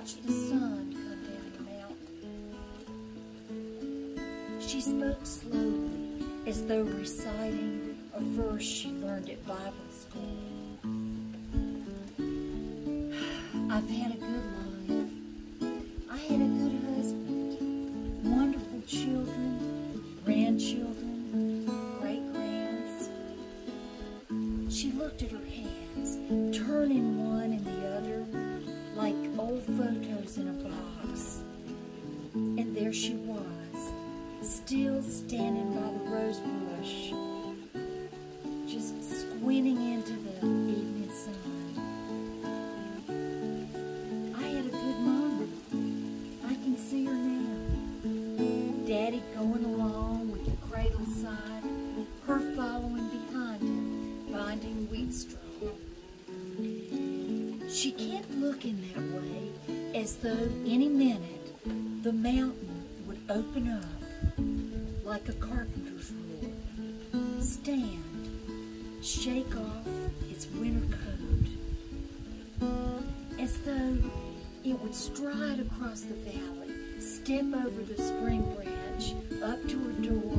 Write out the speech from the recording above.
watched the sun come down the mountain. She spoke slowly, as though reciting a verse she learned at Bible school. I've had a good life. I had a good husband, wonderful children, grandchildren, great-grands. She looked at her hands, turning one and the other like old photos in a box. And there she was, still standing by the rose bush, just squinting into the evening sun. I had a good mama. I can see her now. Daddy going along with the cradle side, her following behind him, binding wheat straw. She kept looking that way, as though any minute the mountain would open up like a carpenter's rule, stand, shake off its winter coat, as though it would stride across the valley, step over the spring branch, up to her door,